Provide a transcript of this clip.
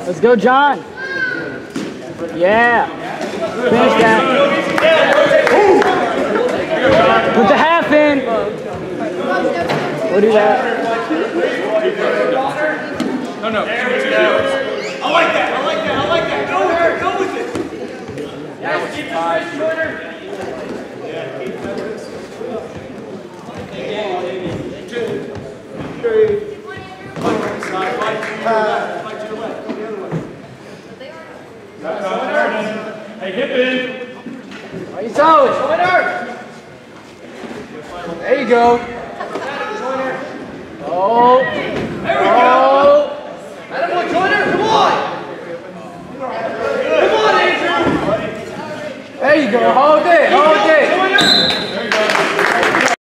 Let's go, John. Yeah. Finish that. Put the half in. We'll do that. No. I like that. Go with it. Yeah, keep the wrist shorter. Yeah, keep that wrist. 2, 3. Side, fight to your left. Go the other way. Hey, hip in. On your toes. There you go. Oh. There we go. Attaboy, Joyner, come on. Come on, Andrew. There you go. Hold it.